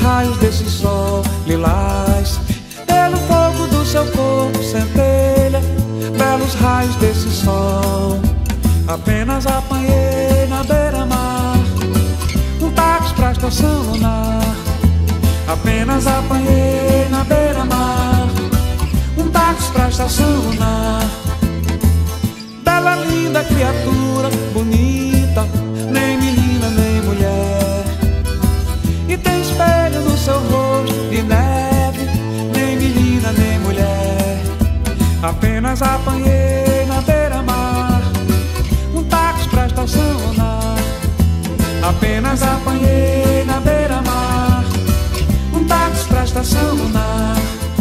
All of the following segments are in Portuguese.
raios desse sol lilás, pelo fogo do seu corpo centelha, belos raios desse sol. Apenas apanhei na beira-mar um táxi pra estação lunar. Apenas apanhei na beira-mar um táxi pra estação lunar. Bela, linda criatura, bonita, nem menina nem mulher. E tem espelho no seu rosto de neve, nem menina nem mulher. Apenas apanhei na beira-mar um táxi pra estação lunar. Apenas apanhei na beira-mar um táxi pra estação lunar.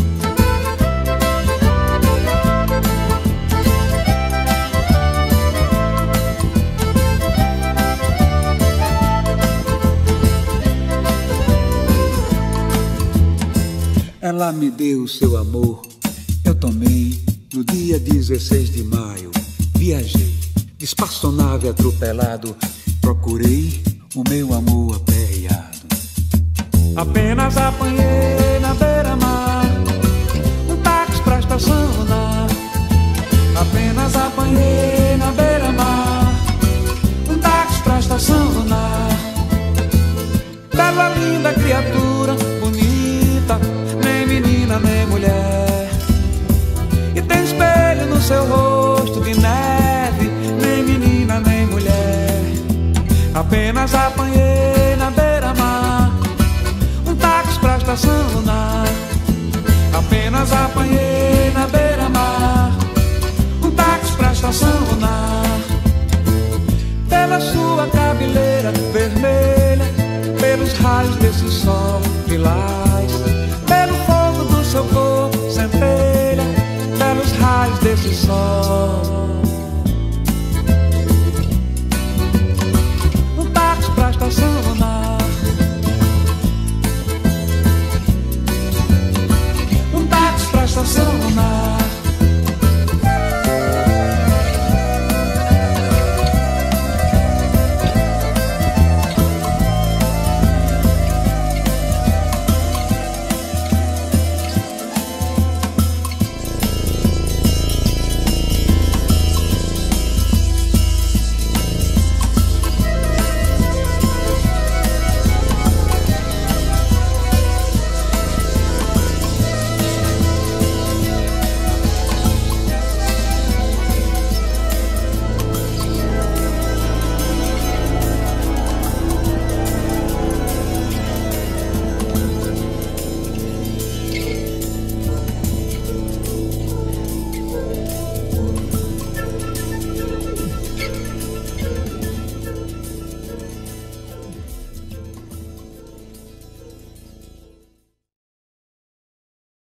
Ela me deu o seu amor, eu tomei no dia 16 de maio. Viajei, de espaçonave atropelado, procurei o meu amor aperreado. Apenas apanhei na beira-mar um táxi pra estação lunar. Apenas apanhei na beira-mar um táxi pra estação lunar. Bela, linda criatura, bonita, nem menina nem mulher. E tem espelho no seu rosto de neve, nem menina nem mulher. Apenas apanhei na beira-mar um táxi pra estação lunar. Apenas apanhei na beira-mar um táxi pra estação lunar. Pela sua cabeleira vermelha, pelos raios desse sol lilás, pelo fogo do seu corpo centelha, pelos raios desse sol.